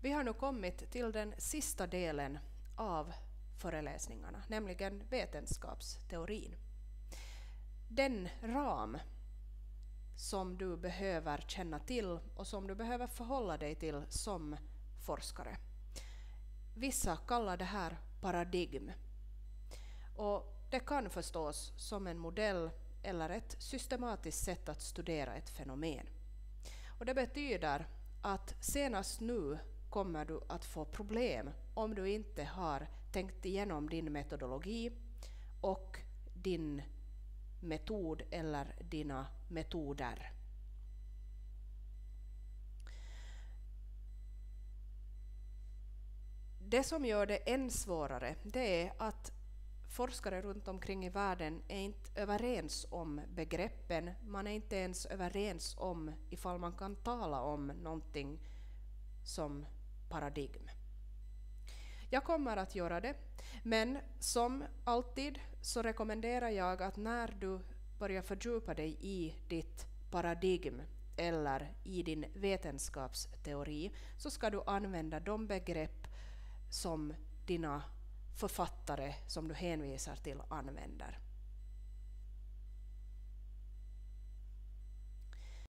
Vi har nu kommit till den sista delen av föreläsningarna, nämligen vetenskapsteorin. Den ram som du behöver känna till och som du behöver förhålla dig till som forskare. Vissa kallar det här paradigm. Och det kan förstås som en modell eller ett systematiskt sätt att studera ett fenomen. Och det betyder att senast nu kommer du att få problem om du inte har tänkt igenom din metodologi och din metod eller dina metoder. Det som gör det än svårare, det är att forskare runt omkring i världen är inte överens om begreppen. Man är inte ens överens om ifall man kan tala om någonting som paradigm. Jag kommer att göra det, men som alltid så rekommenderar jag att när du börjar fördjupa dig i ditt paradigm eller i din vetenskapsteori så ska du använda de begrepp som dina författare som du hänvisar till använder.